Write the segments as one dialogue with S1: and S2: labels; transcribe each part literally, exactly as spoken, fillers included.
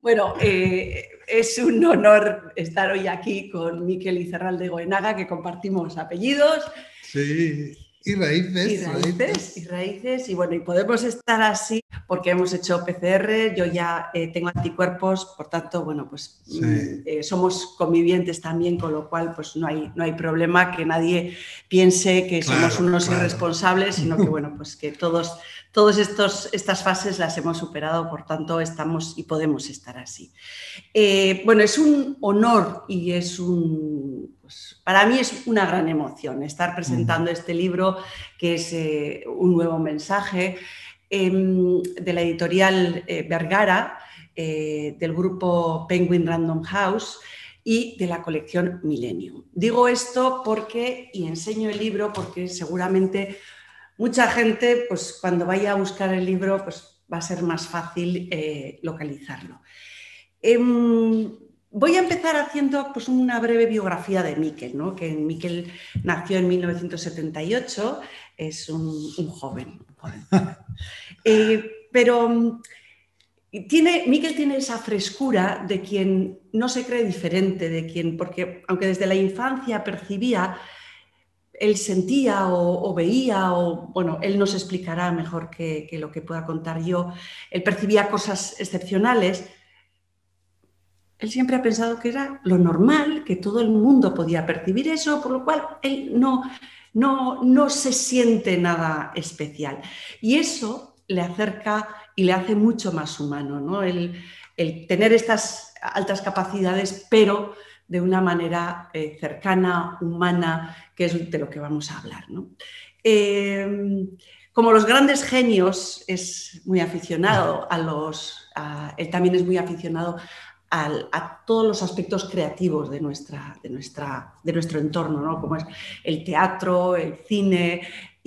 S1: Bueno, eh, es un honor estar hoy aquí con Miquel Izarralde Goenaga, que compartimos apellidos.
S2: Sí, y raíces.
S1: Y raíces, raíces. y raíces. Y bueno, y podemos estar así porque hemos hecho P C R, yo ya eh, tengo anticuerpos, por tanto, bueno, pues sí. eh, somos convivientes también, con lo cual pues no hay, no hay problema que nadie piense que claro, somos unos claro. irresponsables, sino que bueno, pues que todos, todos estos, estas fases las hemos superado, por tanto estamos y podemos estar así. Eh, bueno, es un honor y es un, pues, para mí es una gran emoción estar presentando uh-huh. este libro, que es eh, un nuevo mensaje, eh, de la editorial eh, Vergara, eh, del grupo Penguin Random House y de la colección Millennium. Digo esto porque, y enseño el libro porque seguramente mucha gente, pues cuando vaya a buscar el libro, pues va a ser más fácil eh, localizarlo. Eh, Voy a empezar haciendo pues, una breve biografía de Miquel, ¿no? Que Miquel nació en mil novecientos setenta y ocho, es un, un joven. Un joven. Eh, pero tiene, Miquel tiene esa frescura de quien no se cree diferente, de quien, porque aunque desde la infancia percibía, él sentía o, o veía, o bueno, él nos explicará mejor que, que lo que pueda contar yo, él percibía cosas excepcionales. Él siempre ha pensado que era lo normal, que todo el mundo podía percibir eso, por lo cual él no, no, no se siente nada especial. Y eso le acerca y le hace mucho más humano, ¿no? El, el tener estas altas capacidades, pero de una manera eh, cercana, humana, que es de lo que vamos a hablar, ¿no? Eh, como los grandes genios, es muy aficionado a los... A, él también es muy aficionado A, a todos los aspectos creativos de, nuestra, de, nuestra, de nuestro entorno, ¿no? Como es el teatro, el cine,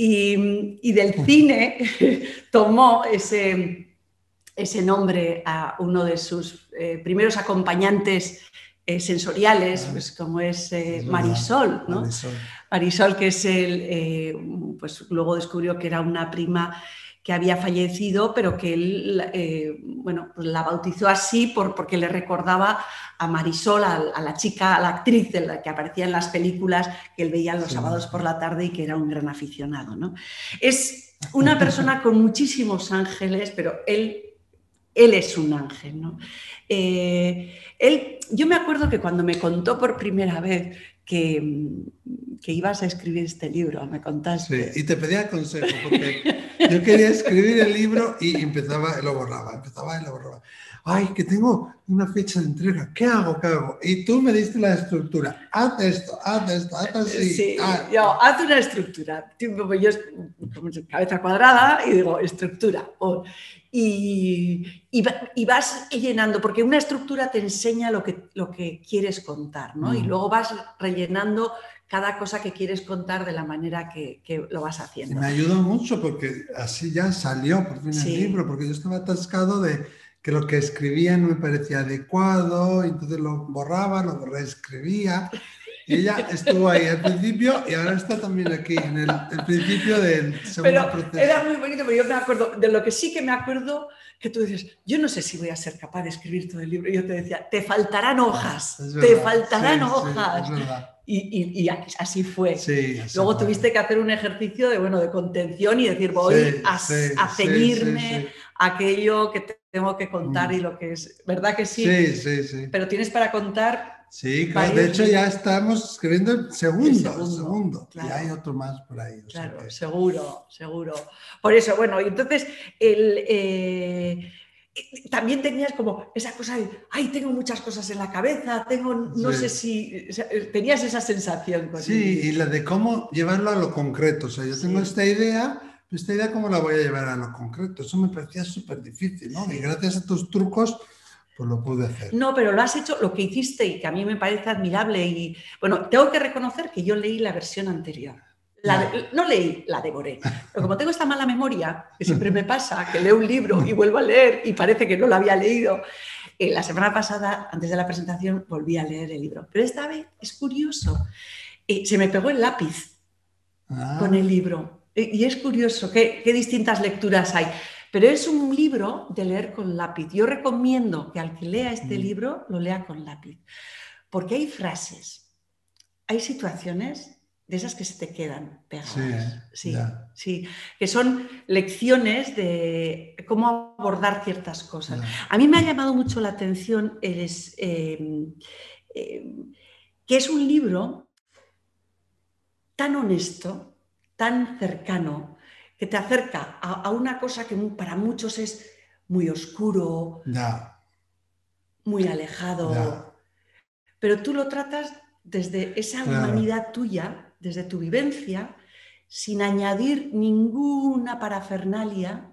S1: y, y del cine tomó ese, ese nombre a uno de sus eh, primeros acompañantes eh, sensoriales, pues como es eh, Marisol, ¿no? Marisol. Marisol, que es el, eh, pues luego descubrió que era una prima que había fallecido, pero que él eh, bueno, pues la bautizó así por, porque le recordaba a Marisol, a, a la chica, a la actriz de la que aparecía en las películas que él veía los sí. sábados por la tarde y que era un gran aficionado, ¿no? Es una persona con muchísimos ángeles, pero él, él es un ángel, ¿no? Eh, él, yo me acuerdo que cuando me contó por primera vez que, que ibas a escribir este libro, me contaste.
S2: Sí, y te pedía consejo, porque yo quería escribir el libro y empezaba, lo borraba, empezaba y lo borraba. Ay, que tengo una fecha de entrega, ¿qué hago, qué hago? Y tú me diste la estructura, haz esto, haz esto, haz así.
S1: Sí,
S2: haz.
S1: yo, haz una estructura. Yo, cabeza cuadrada y digo, estructura. Oh. Y, y, y vas llenando, porque una estructura te enseña lo que, lo que quieres contar, ¿no? Mm. Y luego vas rellenando cada cosa que quieres contar de la manera que, que lo vas haciendo.
S2: Y me ayudó mucho porque así ya salió por fin sí. el libro, porque yo estaba atascado de que lo que escribía no me parecía adecuado, y entonces lo borraba, lo reescribía. Y ella estuvo ahí al principio y ahora está también aquí, en el, el principio del segundo
S1: pero
S2: proceso.
S1: Era muy bonito, pero yo me acuerdo, de lo que sí que me acuerdo, que tú dices, yo no sé si voy a ser capaz de escribir todo el libro. Y yo te decía, te faltarán hojas,
S2: es
S1: te faltarán
S2: sí,
S1: hojas.
S2: Sí, es verdad.
S1: Y, y, y así fue.
S2: Sí, así
S1: Luego
S2: fue.
S1: Tuviste que hacer un ejercicio de, bueno, de contención y decir, voy sí, a, sí, a ceñirme sí, sí, sí. a aquello que tengo que contar mm. y lo que es. ¿Verdad que sí?
S2: Sí, sí, sí.
S1: Pero tienes para contar...
S2: Sí, claro. De hecho, ya estamos escribiendo el segundo. El segundo, el segundo.
S1: Claro.
S2: Y hay otro más por ahí. O
S1: claro,
S2: sea que...
S1: seguro, seguro. Por eso, bueno, y entonces el... Eh, también tenías como esa cosa de, ay, tengo muchas cosas en la cabeza, tengo, no sí. sé si, o sea, tenías esa sensación. Con
S2: sí, y la de cómo llevarlo a lo concreto, o sea, yo sí. tengo esta idea, pero esta idea cómo la voy a llevar a lo concreto, eso me parecía súper difícil, ¿no? Sí. Y gracias a tus trucos, pues lo pude hacer.
S1: No, pero lo has hecho, lo que hiciste y que a mí me parece admirable y, bueno, tengo que reconocer que yo leí la versión anterior. La de, no leí, la devoré. Pero como tengo esta mala memoria, que siempre me pasa, que leo un libro y vuelvo a leer y parece que no lo había leído, eh, la semana pasada, antes de la presentación, volví a leer el libro. Pero esta vez es curioso, eh, se me pegó el lápiz ah. con el libro. Eh, y es curioso qué, qué distintas lecturas hay. Pero es un libro de leer con lápiz. Yo recomiendo que al que lea este mm. libro lo lea con lápiz, porque hay frases, hay situaciones de esas que se te quedan pegadas.
S2: Sí,
S1: sí, sí, que son lecciones de cómo abordar ciertas cosas. Ya. A mí me ha llamado mucho la atención es, eh, eh, que es un libro tan honesto, tan cercano, que te acerca a, a una cosa que para muchos es muy oscuro,
S2: ya.
S1: muy alejado,
S2: ya.
S1: pero tú lo tratas desde esa claro. humanidad tuya, desde tu vivencia, sin añadir ninguna parafernalia,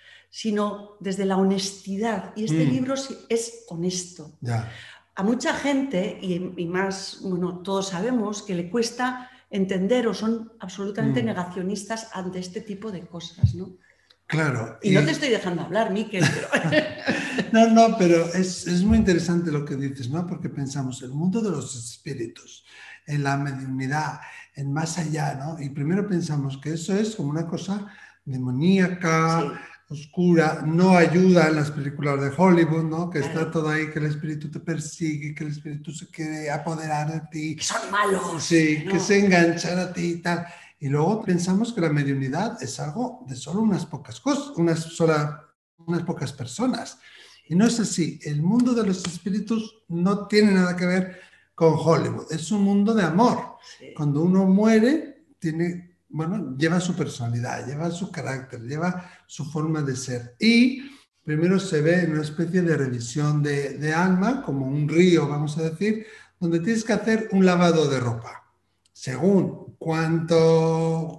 S1: sino desde la honestidad. Y este mm. libro es honesto.
S2: Ya.
S1: A mucha gente, y, y más, bueno, todos sabemos que le cuesta entender o son absolutamente mm. negacionistas ante este tipo de cosas, ¿no?
S2: Claro.
S1: Y, y no te estoy dejando hablar, Miquel. Pero...
S2: no, no, pero es, es muy interesante lo que dices, ¿no? Porque pensamos el mundo de los espíritus, en la mediunidad, en más allá, ¿no? Y primero pensamos que eso es como una cosa demoníaca, sí. oscura, no ayuda en las películas de Hollywood, ¿no? Que claro. está todo ahí, que el espíritu te persigue, que el espíritu se quiere apoderar de ti.
S1: Que son malos.
S2: Sí,
S1: ¿no?
S2: que se enganchan a ti y tal. Y luego pensamos que la mediunidad es algo de solo unas pocas cosas, unas, sola, unas pocas personas. Y no es así. El mundo de los espíritus no tiene nada que ver con Hollywood. Es un mundo de amor. Sí. Cuando uno muere, tiene, bueno, lleva su personalidad, lleva su carácter, lleva su forma de ser. Y primero se ve en una especie de revisión de, de alma, como un río, vamos a decir, donde tienes que hacer un lavado de ropa. Según cuánto,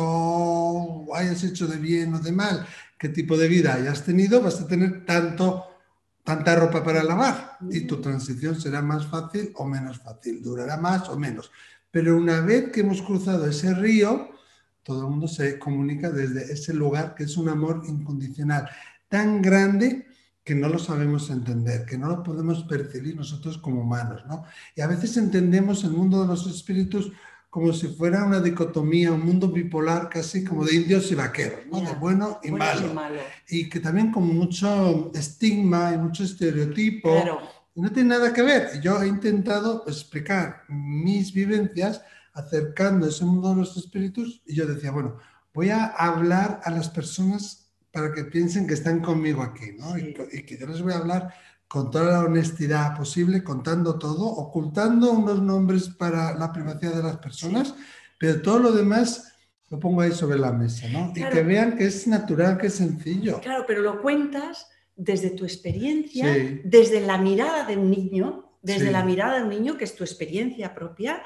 S2: cuánto hayas hecho de bien o de mal, qué tipo de vida hayas tenido, vas a tener tanto, tanta ropa para lavar y tu transición será más fácil o menos fácil, durará más o menos. Pero una vez que hemos cruzado ese río, todo el mundo se comunica desde ese lugar que es un amor incondicional, tan grande que no lo sabemos entender, que no lo podemos percibir nosotros como humanos, ¿no? Y a veces entendemos el mundo de los espíritus como si fuera una dicotomía, un mundo bipolar casi como de indios y vaqueros, ¿no? Yeah. De bueno y malo. y malo. Y que también con mucho estigma y mucho estereotipo.
S1: Claro.
S2: Y no tiene nada que ver. Yo he intentado explicar mis vivencias acercando ese mundo de los espíritus y yo decía, bueno, voy a hablar a las personas para que piensen que están conmigo aquí, ¿no? Sí. Y, y que yo les voy a hablar con toda la honestidad posible, contando todo, ocultando unos nombres para la privacidad de las personas, sí. pero todo lo demás lo pongo ahí sobre la mesa, ¿no? Claro. Y que vean que es natural, que es sencillo.
S1: Claro, pero lo cuentas desde tu experiencia, sí. desde la mirada de un niño, desde sí. la mirada de un niño, que es tu experiencia propia,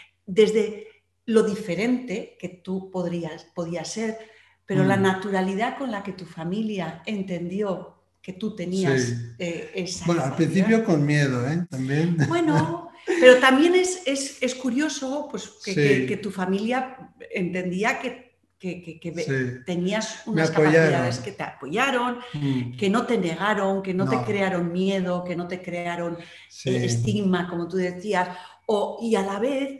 S1: desde lo diferente que tú podrías, podías ser, pero mm. la naturalidad con la que tu familia entendió que tú tenías sí. eh, esa
S2: Bueno, capacidad. Al principio con miedo, ¿eh? También.
S1: Bueno, pero también es, es, es curioso pues, que, sí. que, que tu familia entendía que, que, que, que sí. tenías unas capacidades que te apoyaron, mm. que no te negaron, que no, no te crearon miedo, que no te crearon sí. eh, estigma, como tú decías, o, y a la vez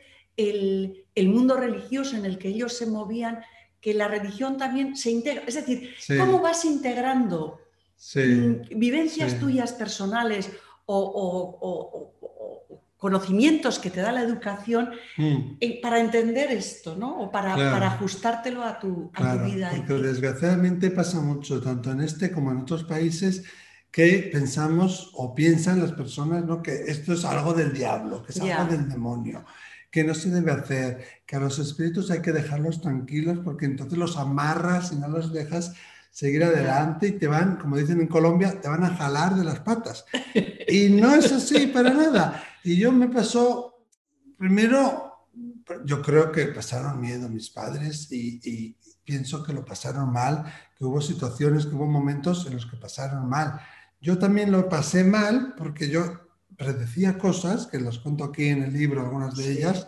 S1: el, el mundo religioso en el que ellos se movían, que la religión también se integra. Es decir, sí. ¿cómo vas integrando sí. vivencias sí. tuyas personales o, o, o, o, o conocimientos que te da la educación mm. eh, para entender esto, ¿no? O para, claro. para ajustártelo a tu, a
S2: claro,
S1: tu vida?
S2: Porque desgraciadamente pasa mucho, tanto en este como en otros países, que pensamos o piensan las personas, ¿no? Que esto es algo del diablo, que es yeah. algo del demonio, que no se debe hacer, que a los espíritus hay que dejarlos tranquilos porque entonces los amarras y no los dejas seguir adelante y te van, como dicen en Colombia, te van a jalar de las patas. Y no es así para nada. Y yo me pasó, primero, yo creo que pasaron miedo mis padres y, y pienso que lo pasaron mal, que hubo situaciones, que hubo momentos en los que pasaron mal. Yo también lo pasé mal porque yo predecía cosas, que las cuento aquí en el libro, algunas de sí. ellas,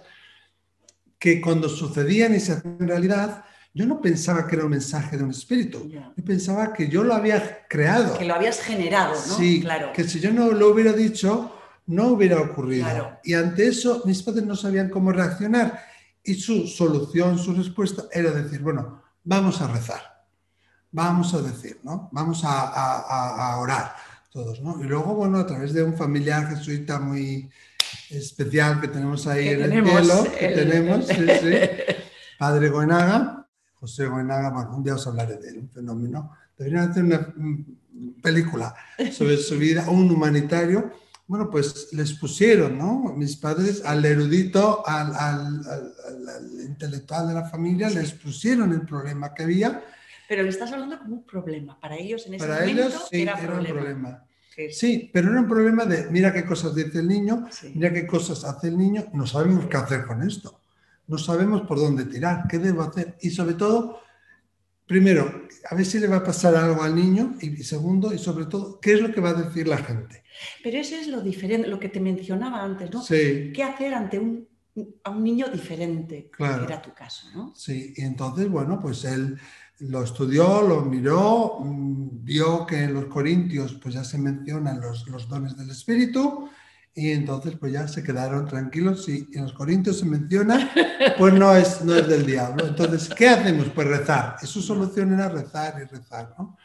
S2: que cuando sucedían y se hacían realidad, yo no pensaba que era un mensaje de un espíritu, yeah. yo pensaba que yo lo había creado.
S1: Que lo habías generado, ¿no?
S2: Sí,
S1: claro.
S2: que si yo no lo hubiera dicho, no hubiera ocurrido.
S1: Claro.
S2: Y ante eso, mis padres no sabían cómo reaccionar. Y su solución, su respuesta era decir, bueno, vamos a rezar. vamos a decir, ¿no? Vamos a, a, a orar todos, ¿no? Y luego, bueno, a través de un familiar jesuita muy especial que tenemos ahí en el cielo, que
S1: el,
S2: tenemos,
S1: el...
S2: sí, sí, Padre Goenaga, José Goenaga, bueno, un día os hablaré de él, un fenómeno. Deberían hacer una película sobre su vida, un humanitario. Bueno, pues les pusieron, ¿no? Mis padres, al erudito, al, al, al, al intelectual de la familia, sí, les pusieron el problema que había.
S1: Pero le estás hablando como un problema. Para ellos en ese
S2: Para
S1: momento
S2: ellos, sí,
S1: era,
S2: era
S1: problema.
S2: un problema.
S1: Sí.
S2: Sí, pero era un problema de mira qué cosas dice el niño, sí, mira qué cosas hace el niño, no sabemos sí. qué hacer con esto, no sabemos por dónde tirar, qué debo hacer y sobre todo, primero, a ver si le va a pasar algo al niño y segundo, y sobre todo, qué es lo que va a decir la gente.
S1: Pero eso es lo diferente, lo que te mencionaba antes, ¿no?
S2: Sí.
S1: ¿Qué hacer ante un, a un niño diferente?
S2: Claro.
S1: Que era tu caso, ¿no?
S2: Sí, y entonces, bueno, pues él lo estudió, lo miró, vio que en los Corintios pues ya se mencionan los, los dones del Espíritu y entonces pues ya se quedaron tranquilos. Si en los Corintios se menciona, pues no es, no es del diablo. Entonces, ¿qué hacemos? Pues rezar. Y su solución era rezar y rezar, ¿no?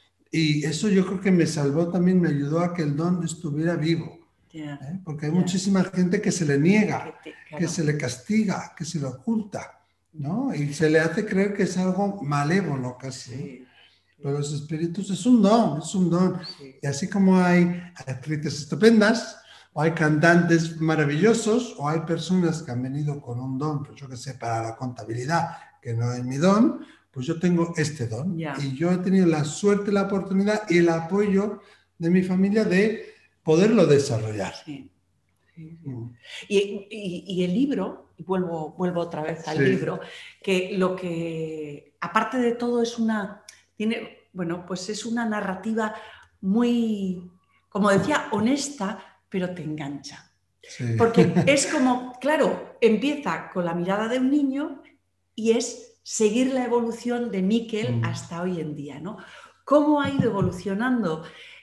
S2: Y eso yo creo que me salvó también, me ayudó a que el don estuviera vivo. Yeah, ¿eh? Porque hay yeah. muchísima gente que se le niega, que, te, claro. que se le castiga, que se le oculta, ¿no? Y se le hace creer que es algo malévolo casi. Sí, sí. Pero los espíritus es un don, es un don. Sí. Y así como hay actrices estupendas, o hay cantantes maravillosos, o hay personas que han venido con un don, pues yo que sé, para la contabilidad, que no es mi don, pues yo tengo este don. Yeah. Y yo he tenido la suerte, la oportunidad y el apoyo de mi familia de poderlo desarrollar.
S1: Sí. Sí, sí. Mm. Y, y, y el libro, y vuelvo, vuelvo otra vez al sí. libro, que lo que, aparte de todo, es una, tiene, bueno, pues es una narrativa muy, como decía, honesta, pero te engancha. Sí. Porque es como, claro, empieza con la mirada de un niño y es seguir la evolución de Miquel mm. hasta hoy en día, ¿no? Cómo ha ido evolucionando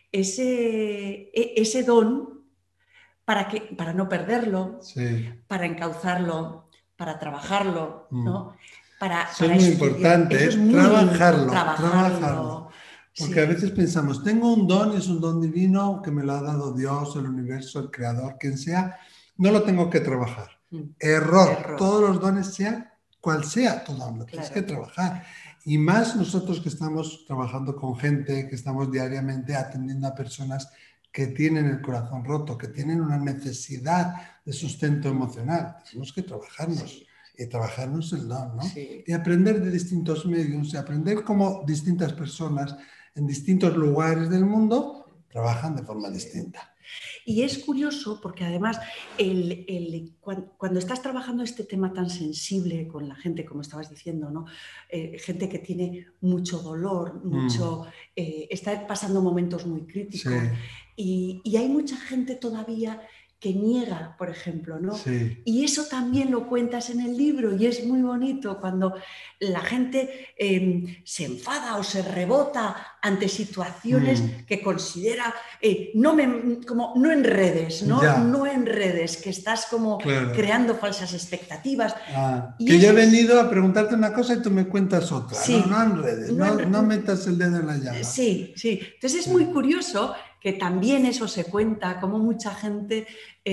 S1: ese, ese don para, que, para no perderlo, sí. para encauzarlo, para trabajarlo, mm. ¿no? Para,
S2: Eso
S1: para
S2: es muy importante, Eso es muy trabajarlo, trabajarlo, trabajarlo. Porque sí. a veces pensamos, tengo un don, es un don divino que me lo ha dado Dios, el universo, el creador, quien sea, no lo tengo que trabajar. Mm. Error. Error, todos los dones, sean cual sea tu don, lo tienes claro. que trabajar. Y más nosotros que estamos trabajando con gente, que estamos diariamente atendiendo a personas que tienen el corazón roto, que tienen una necesidad de sustento emocional. Tenemos que trabajarnos sí. y trabajarnos el don, ¿no? Sí. Y aprender de distintos medios, y aprender cómo distintas personas en distintos lugares del mundo trabajan de forma sí. distinta.
S1: Y es curioso porque además el, el, cuando, cuando estás trabajando este tema tan sensible con la gente, como estabas diciendo, ¿no? Eh, gente que tiene mucho dolor, mucho, mm. eh, está pasando momentos muy críticos sí. y, y hay mucha gente todavía que niega, por ejemplo, ¿no? Sí. Y eso también lo cuentas en el libro y es muy bonito cuando la gente eh, se enfada o se rebota ante situaciones mm. que considera, eh, no me, como no enredes, ¿no? no enredes, que estás como claro. creando falsas expectativas.
S2: Ah, y que yo he venido a preguntarte una cosa y tú me cuentas otra, sí. no, no enredes, no, no, no metas el dedo en la llaga.
S1: Sí, sí. Entonces es muy curioso que también eso se cuenta, como mucha gente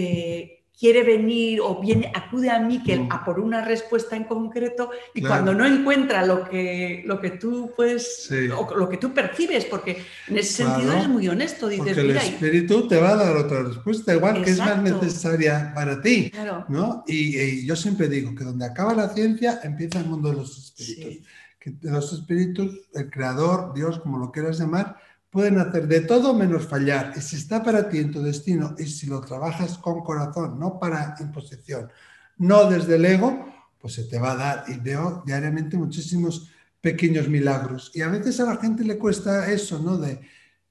S1: eh, quiere venir o viene, acude a Miquel mm. a por una respuesta en concreto y claro. cuando no encuentra lo que, lo que tú puedes, sí. o lo que tú percibes, porque en ese claro. sentido eres muy honesto, dices,
S2: porque el
S1: mira,
S2: espíritu te va a dar otra respuesta, igual exacto. que es más necesaria para ti, claro. ¿no? Y, y yo siempre digo que donde acaba la ciencia empieza el mundo de los espíritus, sí. que de los espíritus, el creador, Dios, como lo quieras llamar, pueden hacer de todo menos fallar. Y si está para ti en tu destino y si lo trabajas con corazón, no para imposición, no desde el ego, pues se te va a dar. Y veo diariamente muchísimos pequeños milagros. Y a veces a la gente le cuesta eso, ¿no? De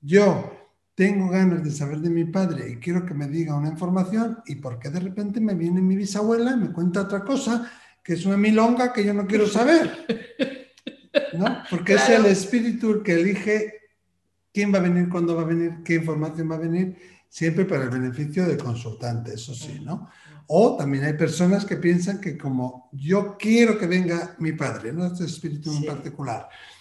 S2: yo tengo ganas de saber de mi padre y quiero que me diga una información y porque de repente me viene mi bisabuela y me cuenta otra cosa que es una milonga que yo no quiero saber, ¿no? Porque claro. es el espíritu el que elige quién va a venir, cuándo va a venir, qué información va a venir, siempre para el beneficio del consultante, eso sí, ¿no? O también hay personas que piensan que como yo quiero que venga mi padre, ¿no? Este espíritu sí. en particular,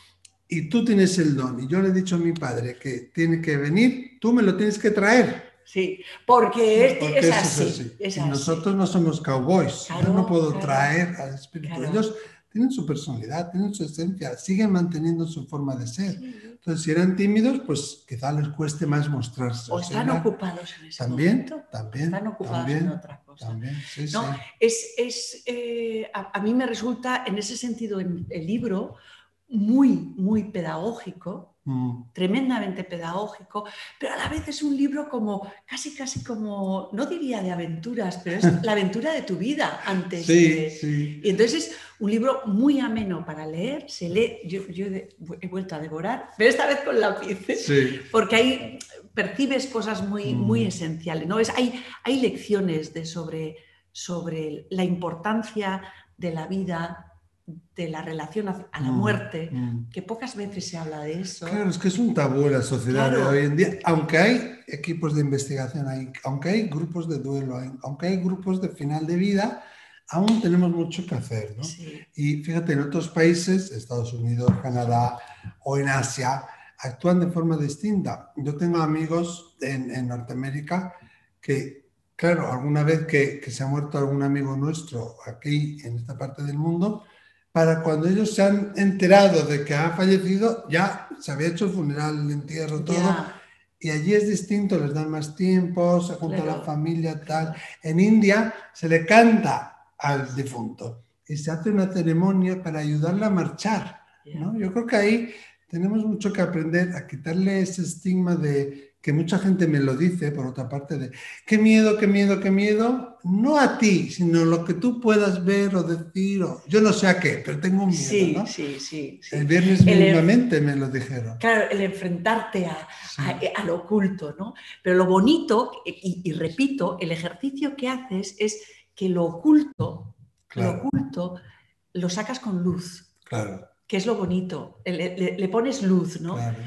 S2: y tú tienes el don, y yo le he dicho a mi padre que tiene que venir, tú me lo tienes que traer.
S1: Sí, porque, este
S2: porque
S1: es,
S2: eso
S1: así,
S2: es así.
S1: es
S2: Y
S1: así.
S2: nosotros no somos cowboys,
S1: Claro,
S2: yo no puedo
S1: claro,
S2: traer al espíritu.
S1: claro.
S2: Ellos tienen su personalidad, tienen su esencia, siguen manteniendo su forma de ser.
S1: Sí.
S2: Entonces, si eran tímidos, pues quizá les cueste más mostrarse.
S1: O están
S2: eran...
S1: ocupados en ese
S2: también,
S1: momento.
S2: También,
S1: Están ocupados
S2: también,
S1: en otra cosa.
S2: También, sí,
S1: no,
S2: sí.
S1: Es, es, eh, a, a mí me resulta, en ese sentido, el, el libro muy, muy pedagógico, mm. tremendamente pedagógico, pero a la vez es un libro como, casi, casi como, no diría de aventuras, pero es la aventura de tu vida antes
S2: sí,
S1: de...
S2: Sí.
S1: Y entonces es un libro muy ameno para leer, se lee, yo, yo he vuelto a devorar, pero esta vez con lápiz,
S2: sí.
S1: porque ahí percibes cosas muy, mm. muy esenciales, ¿no? Es, hay, hay lecciones de sobre, sobre la importancia de la vida, de la relación a la muerte, mm. que pocas veces se habla de eso.
S2: Claro, es que es un tabú en la sociedad claro. de hoy en día, aunque hay equipos de investigación, hay, aunque hay grupos de duelo, hay, aunque hay grupos de final de vida, aún tenemos mucho que hacer, ¿no?
S1: Sí.
S2: Y fíjate, en otros países, Estados Unidos, Canadá o en Asia, actúan de forma distinta. Yo tengo amigos en, en Norteamérica que, claro, alguna vez que, que se ha muerto algún amigo nuestro aquí en esta parte del mundo, para cuando ellos se han enterado de que ha fallecido, ya se había hecho el funeral, el entierro, todo, yeah. y allí es distinto, les dan más tiempo, se junta claro. la familia, tal. Claro. En India se le canta al difunto y se hace una ceremonia para ayudarle a marchar, yeah. ¿no? Yo creo que ahí tenemos mucho que aprender a quitarle ese estigma de que mucha gente me lo dice, por otra parte, de qué miedo, qué miedo, qué miedo, no a ti, sino lo que tú puedas ver o decir, o yo no sé a qué, pero tengo miedo,
S1: sí,
S2: ¿no?
S1: Sí, sí, sí.
S2: El viernes el, mismamente me lo dijeron.
S1: Claro, el enfrentarte a, sí. a, a lo oculto, ¿no? Pero lo bonito, y, y repito, el ejercicio que haces es que lo oculto, claro. lo oculto, lo sacas con luz.
S2: Claro.
S1: Que es lo bonito, le, le, le pones luz, ¿no?
S2: Claro.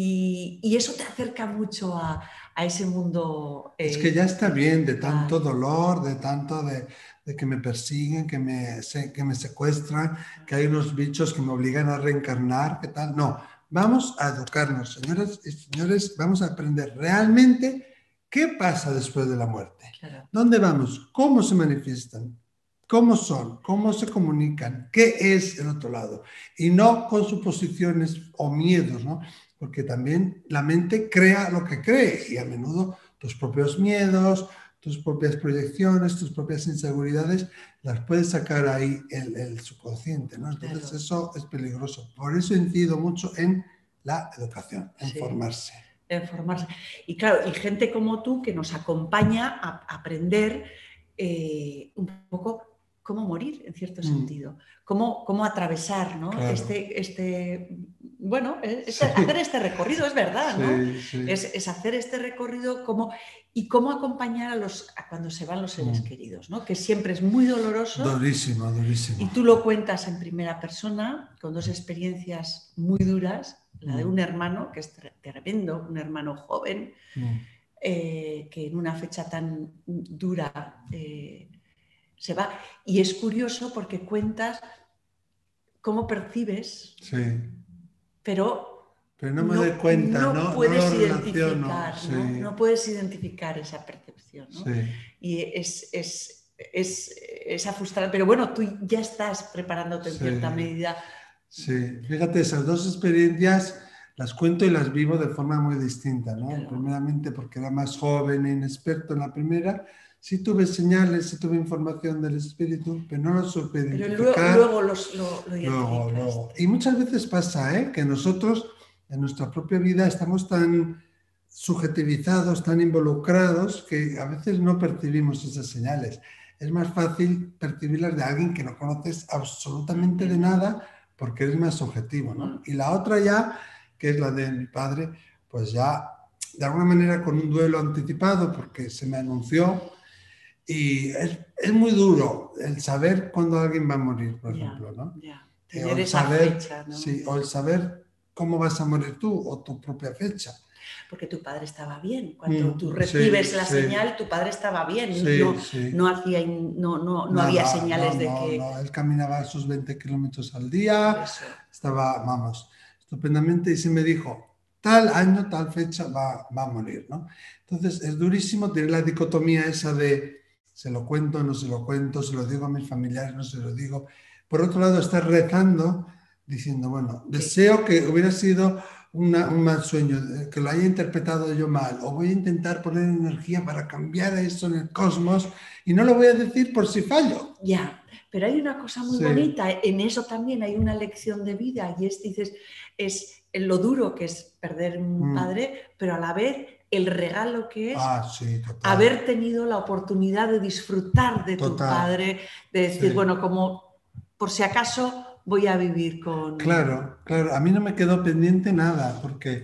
S1: Y, y eso te acerca mucho a, a ese mundo.
S2: Eh, es que ya está bien de tanto dolor, de tanto de, de que me persiguen, que me, que me secuestran, que hay unos bichos que me obligan a reencarnar, ¿qué tal? No, vamos a educarnos, señoras y señores, vamos a aprender realmente qué pasa después de la muerte.
S1: Claro.
S2: ¿Dónde vamos? ¿Cómo se manifiestan? ¿Cómo son? ¿Cómo se comunican? ¿Qué es el otro lado? Y no con suposiciones o miedos, ¿no? Porque también la mente crea lo que cree y a menudo tus propios miedos, tus propias proyecciones, tus propias inseguridades, las puedes sacar ahí el, el subconsciente, ¿no? Entonces claro. eso es peligroso. Por eso incido mucho en la educación, en sí. formarse.
S1: En formarse. Y claro, y gente como tú que nos acompaña a aprender eh, un poco cómo morir, en cierto mm. sentido, cómo, cómo atravesar, ¿no?
S2: Claro.
S1: este, este, bueno, este, sí. hacer este recorrido, es verdad,
S2: sí,
S1: ¿no?
S2: Sí.
S1: Es, es hacer este recorrido cómo, y cómo acompañar a, los, a cuando se van los seres mm. queridos, ¿no? Que siempre es muy doloroso.
S2: Durísimo, durísimo.
S1: Y tú lo cuentas en primera persona, con dos experiencias muy duras, la de un hermano, que es tremendo, un hermano joven, mm. eh, que en una fecha tan dura eh, se va. Y es curioso porque cuentas cómo percibes,
S2: sí.
S1: pero,
S2: pero no me doy cuenta, no,
S1: no puedes
S2: no
S1: identificar,
S2: sí.
S1: ¿no? No puedes identificar esa percepción, ¿no?
S2: Sí.
S1: Y es, es, es esa frustración, pero bueno, tú ya estás preparándote en
S2: sí.
S1: cierta medida.
S2: Sí, fíjate, esas dos experiencias las cuento y las vivo de forma muy distinta, ¿no? Claro. Primeramente porque era más joven e inexperto en la primera. Sí tuve señales, sí tuve información del espíritu, pero no lo supe identificar.
S1: Pero luego, luego los, lo, lo
S2: luego, luego. Y muchas veces pasa, ¿eh? Que nosotros en nuestra propia vida estamos tan subjetivizados, tan involucrados, que a veces no percibimos esas señales. Es más fácil percibirlas de alguien que no conoces absolutamente de nada, porque eres más objetivo, ¿no? Y la otra ya, que es la de mi padre, pues ya de alguna manera con un duelo anticipado, porque se me anunció. Y es, es muy duro el saber cuándo alguien va a morir, por
S1: ya,
S2: ejemplo, ¿no?
S1: Ya.
S2: Eh,
S1: Tener
S2: o el
S1: esa
S2: saber,
S1: fecha, ¿no?
S2: Sí, o el saber cómo vas a morir tú o tu propia fecha.
S1: Porque tu padre estaba bien. Cuando mm, tú recibes sí, la
S2: sí.
S1: señal, tu padre estaba bien.
S2: Sí,
S1: no,
S2: sí.
S1: no, hacía, no, no, no
S2: Nada,
S1: había señales
S2: no,
S1: de
S2: no,
S1: que...
S2: No, él caminaba sus veinte kilómetros al día,
S1: Eso.
S2: estaba, vamos... estupendamente y se me dijo, tal año, tal fecha va, va a morir, ¿no? Entonces es durísimo tener la dicotomía esa de se lo cuento, no se lo cuento, se lo digo a mis familiares, no se lo digo. Por otro lado, estar rezando, diciendo, bueno, deseo que hubiera sido una, un mal sueño, que lo haya interpretado yo mal, o voy a intentar poner energía para cambiar eso en el cosmos y no lo voy a decir por si fallo.
S1: Ya, pero hay una cosa muy
S2: Sí.
S1: bonita, en eso también hay una lección de vida y es, dices, es lo duro que es perder un
S2: Mm.
S1: padre, pero a la vez el regalo que es
S2: Ah, sí, total.
S1: haber tenido la oportunidad de disfrutar de
S2: Total.
S1: tu padre, de decir,
S2: Sí.
S1: bueno, como por si acaso voy a vivir con...
S2: Claro, claro, a mí no me quedó pendiente nada, porque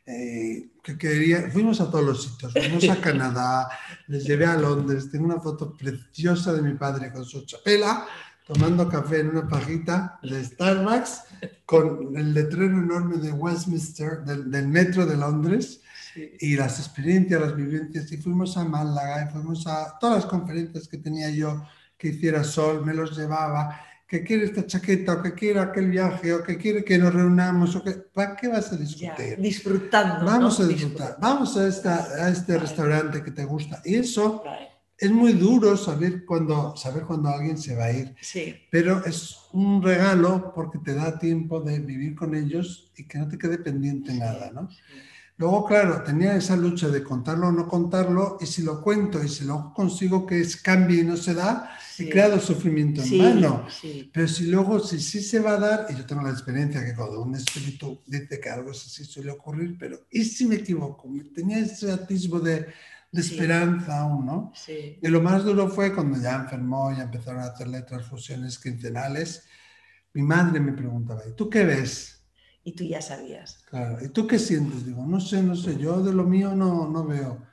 S2: eh, que quería, fuimos a todos los sitios, fuimos a Canadá, les llevé a Londres, tengo una foto preciosa de mi padre con su chapela, tomando café en una pajita de Starbucks, con el letrero enorme de Westminster, del, del metro de Londres, sí. Y las experiencias, las vivencias, y fuimos a Málaga, y fuimos a todas las conferencias que tenía yo, que hiciera sol, me los llevaba, que quiere esta chaqueta, o que quiere aquel viaje, o que quiere que nos reunamos, o que... ¿Para qué vas a discutir?
S1: Ya, disfrutando,
S2: Vamos
S1: ¿no?
S2: a disfrutar,
S1: Disfrutar.
S2: vamos a, esta, a este
S1: Vale.
S2: restaurante que te gusta. Y eso
S1: Vale.
S2: es muy duro saber cuando, saber cuando alguien se va a ir.
S1: Sí.
S2: Pero es un regalo porque te da tiempo de vivir con ellos y que no te quede pendiente
S1: Sí,
S2: nada, ¿no?
S1: sí.
S2: Luego, claro, tenía esa lucha de contarlo o no contarlo, y si lo cuento y si luego consigo que es, cambie y no se da,
S1: Sí.
S2: he creado sufrimiento en
S1: Sí,
S2: vano.
S1: sí.
S2: Pero si luego, si sí se va a dar, y yo tengo la experiencia que cuando un espíritu dice que algo es así suele ocurrir, pero ¿y si me equivoco? Tenía ese atisbo de, de
S1: Sí.
S2: esperanza aún, ¿no?
S1: Sí.
S2: Y lo más duro fue cuando ya enfermó, ya empezaron a hacerle transfusiones quincenales. Mi madre me preguntaba, ¿y tú qué ves?
S1: Y tú ya sabías.
S2: Claro, ¿y tú qué sientes? Digo, no sé, no sé, yo de lo mío no, no veo.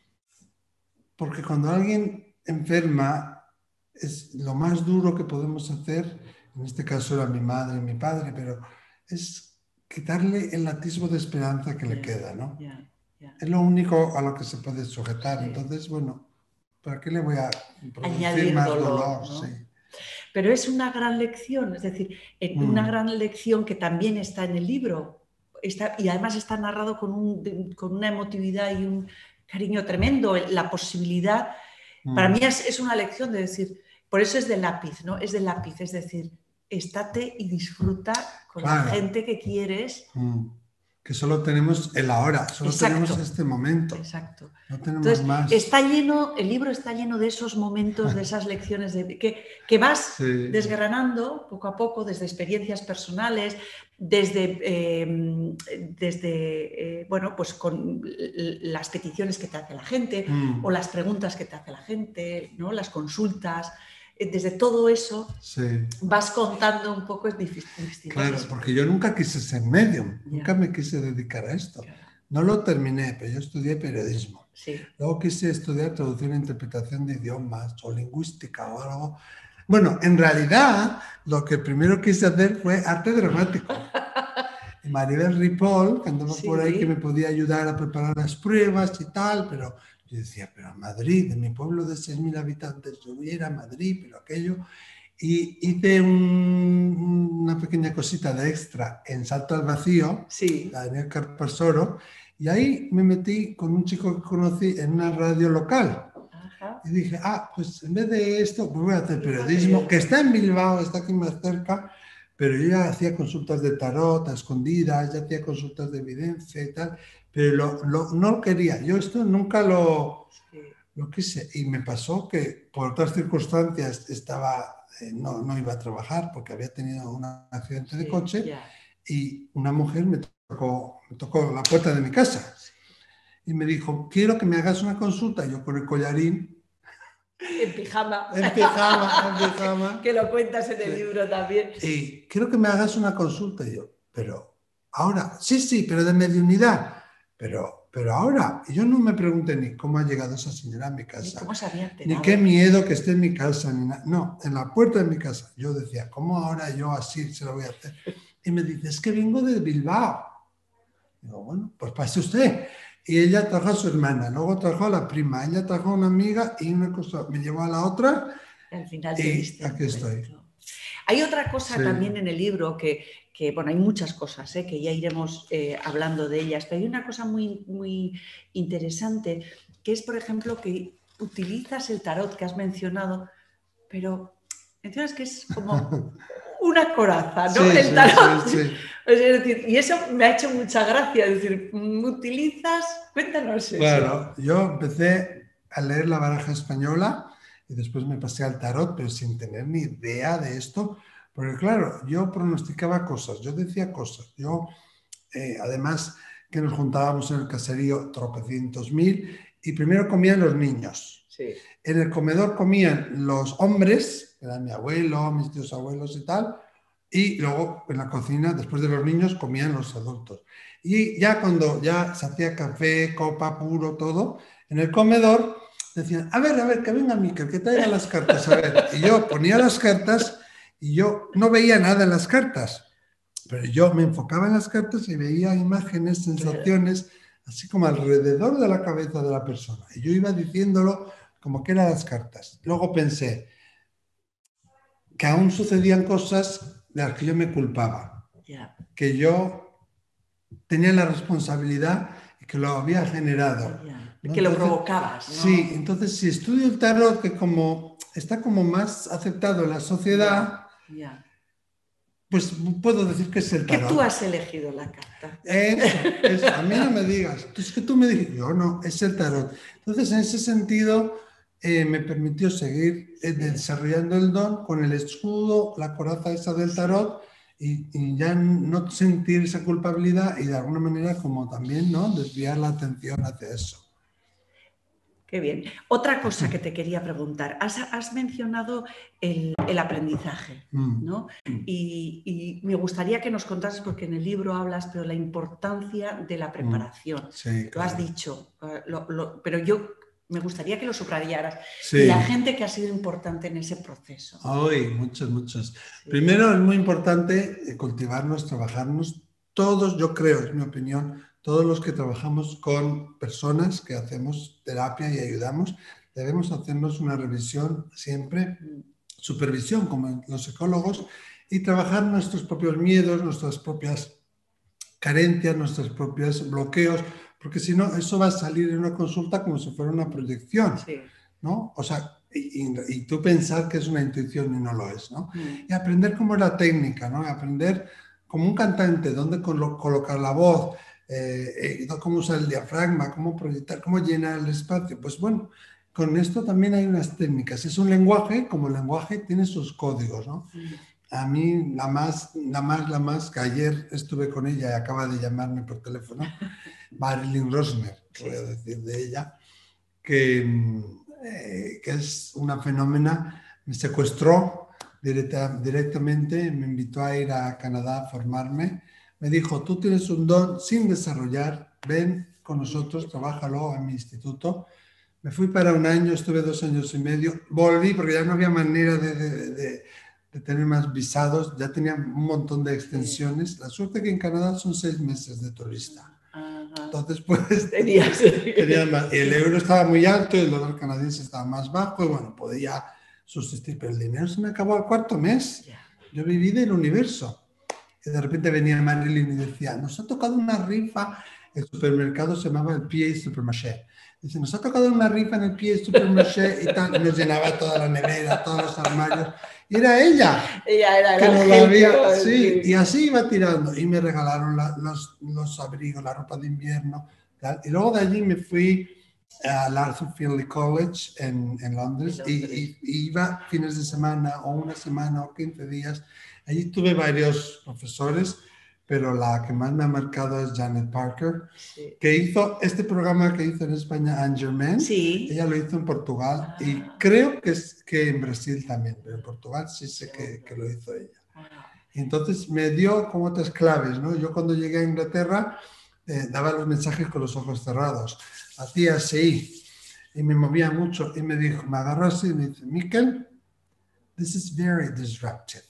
S2: Porque cuando alguien enferma, es lo más duro que podemos hacer, en este caso era mi madre y mi padre, pero es quitarle el atisbo de esperanza que
S1: Yeah,
S2: le queda, ¿no?
S1: yeah, yeah.
S2: Es lo único a lo que se puede sujetar.
S1: Sí.
S2: Entonces, bueno, ¿para qué le voy a producir
S1: Añadir
S2: más
S1: dolor,
S2: dolor?
S1: ¿no?
S2: Sí.
S1: Pero es una gran lección, es decir, una
S2: Mm.
S1: gran lección que también está en el libro, está, y además está narrado con, un, con una emotividad y un cariño tremendo, la posibilidad,
S2: Mm.
S1: para mí es, es una lección de decir, por eso es de lápiz, ¿no? Es de lápiz, es decir, estate y disfruta con
S2: Claro.
S1: la gente que quieres.
S2: Mm. Que solo tenemos el ahora, solo
S1: Exacto.
S2: tenemos este momento.
S1: Exacto.
S2: No tenemos
S1: Entonces,
S2: más.
S1: está lleno, el libro está lleno de esos momentos, de esas lecciones de, que, que vas
S2: Sí.
S1: desgranando poco a poco desde experiencias personales, desde, eh, desde eh, bueno, pues con las peticiones que te hace la gente
S2: Mm.
S1: o las preguntas que te hace la gente, ¿no? Las consultas. Desde todo eso
S2: Sí.
S1: vas contando un poco distintas.
S2: Claro, porque yo nunca quise ser medium,
S1: Ya.
S2: nunca me quise dedicar a esto.
S1: Claro.
S2: No lo terminé, pero yo estudié periodismo.
S1: Sí.
S2: Luego quise estudiar traducción e interpretación de idiomas o lingüística o algo. Bueno, en realidad lo que primero quise hacer fue arte dramático. Y Maribel Ripoll, que andaba
S1: Sí.
S2: por ahí, que me podía ayudar a preparar las pruebas y tal, pero yo decía, pero a Madrid, en mi pueblo de seis mil habitantes, yo voy a ir a Madrid, pero aquello... Y hice un, una pequeña cosita de extra en Salto al Vacío,
S1: Sí.
S2: Daniel Carpasoro, y ahí me metí con un chico que conocí en una radio local.
S1: Ajá.
S2: Y dije, ah, pues en vez de esto, pues voy a hacer periodismo, que está en Bilbao, está aquí más cerca, pero yo ya hacía consultas de tarot a escondidas, ya hacía consultas de evidencia y tal, pero lo, lo, no lo quería. Yo esto nunca lo,
S1: Sí.
S2: lo quise. Y me pasó que por otras circunstancias estaba... No, no iba a trabajar porque había tenido un accidente de
S1: Sí,
S2: coche
S1: yeah.
S2: y una mujer me tocó, me tocó la puerta de mi casa y me dijo, quiero que me hagas una consulta. Yo con el collarín.
S1: En pijama.
S2: En pijama, en pijama.
S1: Que lo cuentas en el
S2: Sí.
S1: libro también.
S2: Y quiero que me hagas una consulta. Y yo, pero ahora, sí, sí, pero de mediunidad. Pero, pero ahora, y yo no me pregunté ni cómo ha llegado esa señora a mi casa.
S1: Ni cómo se había enterado.
S2: Ni qué miedo que esté en mi casa, ni nada. No, en la puerta de mi casa. Yo decía, ¿cómo ahora yo así se lo voy a hacer? Y me dice, es que vengo de Bilbao. Digo, bueno, pues pase usted. Y ella trajo a su hermana, luego trajo a la prima, ella trajo a una amiga y una cosa me llevó a la otra.
S1: Al final
S2: y
S1: te diste
S2: aquí estoy.
S1: Hay otra cosa
S2: Sí.
S1: también en el libro que, que, bueno, hay muchas cosas, ¿eh? Que ya iremos eh, hablando de ellas, pero hay una cosa muy, muy interesante, que es, por ejemplo, que utilizas el tarot que has mencionado, pero mencionas que es como una coraza, ¿no?
S2: Sí,
S1: el
S2: sí,
S1: tarot.
S2: sí, sí.
S1: Es decir, y eso me ha hecho mucha gracia, es decir, utilizas, cuéntanos eso.
S2: Claro, yo empecé a leer la baraja española y después me pasé al tarot, pero sin tener ni idea de esto, porque claro, yo pronosticaba cosas, yo decía cosas, yo eh, además que nos juntábamos en el caserío tropecientos mil y primero comían los niños.
S1: Sí.
S2: En el comedor comían los hombres, que eran mi abuelo, mis tíos abuelos y tal, y luego en la cocina, después de los niños, comían los adultos. Y ya cuando ya se hacía café, copa, puro, todo, en el comedor decían, a ver, a ver, que venga Miquel, que traiga las cartas, a ver. Y yo ponía las cartas y yo no veía nada en las cartas, pero yo me enfocaba en las cartas y veía imágenes, sensaciones, así como alrededor de la cabeza de la persona. Y yo iba diciéndolo como que eran las cartas. Luego pensé que aún sucedían cosas de las que yo me culpaba,
S1: Yeah.
S2: que yo tenía la responsabilidad y que lo había generado.
S1: Yeah.
S2: ¿no?
S1: Que lo
S2: Entonces,
S1: provocabas, ¿no?
S2: Sí, entonces si estudio el tarot, que como está como más aceptado en la sociedad,
S1: Yeah. Yeah.
S2: pues puedo decir que es el tarot.
S1: Que tú has elegido la carta.
S2: Eso, eso, a mí no me digas. Es que tú me dijiste, yo no, es el tarot. Entonces, en ese sentido, eh, me permitió seguir eh, desarrollando el don con el escudo, la coraza esa del tarot y, y ya no sentir esa culpabilidad y de alguna manera como también, ¿no? Desviar la atención hacia eso.
S1: Qué bien. Otra cosa que te quería preguntar. Has, has mencionado el, el aprendizaje, ¿no? Y, y me gustaría que nos contases, porque en el libro hablas, pero la importancia de la preparación.
S2: Sí, claro.
S1: Lo has dicho, lo, lo, pero yo me gustaría que lo subrayaras.
S2: Sí.
S1: Y la gente que ha sido importante en ese proceso.
S2: Hoy, muchos, muchos.
S1: Sí.
S2: Primero, es muy importante cultivarnos, trabajarnos. Todos, yo creo, es mi opinión, todos los que trabajamos con personas que hacemos terapia y ayudamos, debemos hacernos una revisión siempre, supervisión como los psicólogos, y trabajar nuestros propios miedos, nuestras propias carencias, nuestros propios bloqueos, porque si no, eso va a salir en una consulta como si fuera una proyección, sí. ¿no? O sea, y, y, y tú pensar que es una intuición y no lo es, ¿no? Mm. Y aprender cómo es la técnica, ¿no? Aprender como un cantante, dónde colo colocar la voz, eh, eh, cómo usar el diafragma, cómo proyectar, cómo llenar el espacio. Pues bueno, con esto también hay unas técnicas. Es un lenguaje, como el lenguaje tiene sus códigos, ¿no? Mm. A mí, la más, la más, la más, que ayer estuve con ella y acaba de llamarme por teléfono, Marilyn Rosner, que voy a decir de ella, que, eh, que es una fenómena, me secuestró directa, directamente, me invitó a ir a Canadá a formarme, me dijo, tú tienes un don sin desarrollar, ven con nosotros, trabájalo en mi instituto. Me fui para un año, estuve dos años y medio, volví porque ya no había manera de, de, de, de tener más visados, ya tenía un montón de extensiones. La suerte que en Canadá son seis meses de turista. Entonces, pues,
S1: Tenías.
S2: tenía más. Y el euro estaba muy alto, el dólar canadiense estaba más bajo, y bueno, podía subsistir, pero el dinero se me acabó al cuarto mes. Yo viví del universo. Y de repente venía Marilyn y decía, nos ha tocado una rifa, el supermercado se llamaba el P A Supermarché. Dice, nos ha tocado una rifa en el P A Supermarché y tal, y nos llenaba toda la nevera, todos los armarios. Y era ella,
S1: ella era
S2: que no lo había, sí,
S1: sí.
S2: Y así iba tirando. Y me regalaron la, los, los abrigos, la ropa de invierno. Tal. Y luego de allí me fui al Arthur Findlay College en, en Londres, en Londres. Y, y, y iba fines de semana o una semana o quince días. Allí tuve varios profesores, pero la que más me ha marcado es Janet Parker, sí. que hizo este programa que hizo en España, Anne Germain.
S1: Sí.
S2: Ella lo hizo en Portugal ah. y creo que, es, que en Brasil también, pero en Portugal sí sé que, que lo hizo ella. Y entonces me dio como otras claves, ¿no? Yo cuando llegué a Inglaterra eh, daba los mensajes con los ojos cerrados, hacía así y me movía mucho y me dijo, me agarró así y me dice, Miquel, this is very disruptive.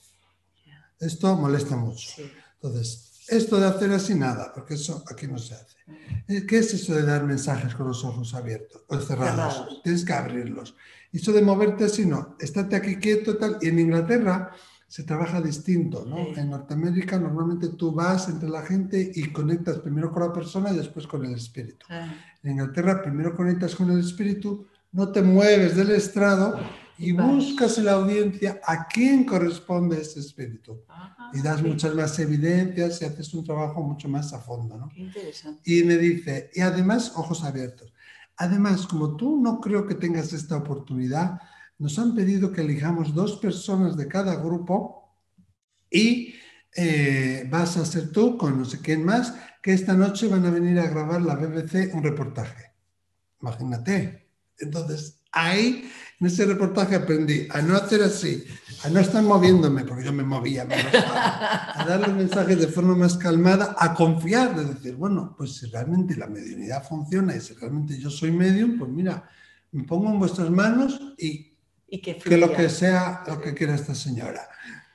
S2: Esto molesta mucho. Sí. Entonces, esto de hacer así nada, porque eso aquí no se hace. ¿Qué es eso de dar mensajes con los ojos abiertos o cerrados? cerrados. Tienes que abrirlos. Y eso de moverte así no, estate aquí quieto tal. Y en Inglaterra se trabaja distinto, ¿no? Sí. En Norteamérica normalmente tú vas entre la gente y conectas primero con la persona y después con el espíritu. Sí. En Inglaterra primero conectas con el espíritu, no te mueves del estrado y buscas en la audiencia a quién corresponde ese espíritu. Ajá, y das sí. muchas más evidencias y haces un trabajo mucho más a fondo, ¿no?
S1: Qué interesante.
S2: Y me dice, y además, ojos abiertos, además, como tú no creo que tengas esta oportunidad, nos han pedido que elijamos dos personas de cada grupo y eh, vas a ser tú con no sé quién más, que esta noche van a venir a grabar la B B C un reportaje. Imagínate. Entonces, ahí, en ese reportaje aprendí a no hacer así, a no estar moviéndome, porque yo me movía, me gustaba, a dar los mensajes de forma más calmada, a confiar, de decir, bueno, pues si realmente la mediunidad funciona y si realmente yo soy medium, pues mira, me pongo en vuestras manos y,
S1: y que,
S2: que lo que sea, lo que quiera esta señora.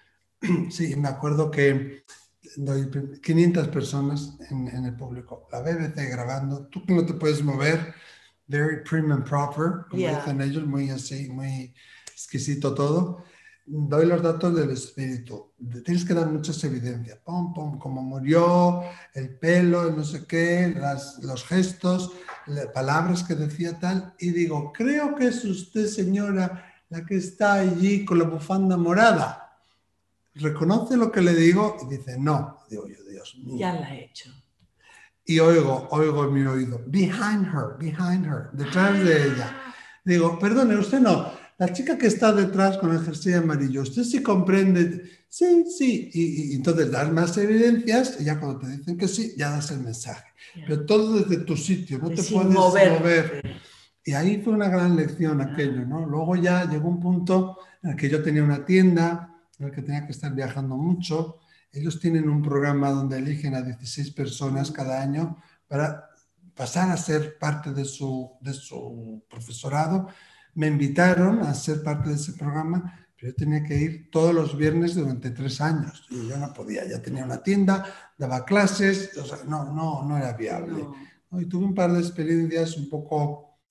S2: Sí, me acuerdo que doy quinientas personas en, en el público, la B B C grabando, tú que no te puedes mover, very prim and proper, como yeah. dicen ellos, muy así, muy exquisito todo. Doy los datos del espíritu. Tienes que dar muchas evidencias. Pum, pum, cómo murió, el pelo, el no sé qué, las, los gestos, las palabras que decía tal. Y digo, creo que es usted, señora, la que está allí con la bufanda morada. ¿Reconoce lo que le digo? Y dice, no. Digo yo, Dios mío.
S1: Ya la he hecho.
S2: Y oigo, oigo en mi oído, behind her, behind her, detrás ah. de ella. Digo, perdone, usted no, la chica que está detrás con el jersey amarillo, ¿usted sí comprende? Sí, sí. Y, y entonces das más evidencias y ya cuando te dicen que sí, ya das el mensaje. Yeah. Pero todo desde tu sitio, no te Sin puedes mover. mover. Y ahí fue una gran lección aquello, ¿no? Luego ya llegó un punto en el que yo tenía una tienda, en el que tenía que estar viajando mucho. Ellos tienen un programa donde eligen a dieciséis personas cada año para pasar a ser parte de su, de su profesorado. Me invitaron a ser parte de ese programa, pero yo tenía que ir todos los viernes durante tres años. Y yo no podía, ya tenía una tienda, daba clases, o sea, no, no, no era viable. No. Y tuve un par de experiencias un poco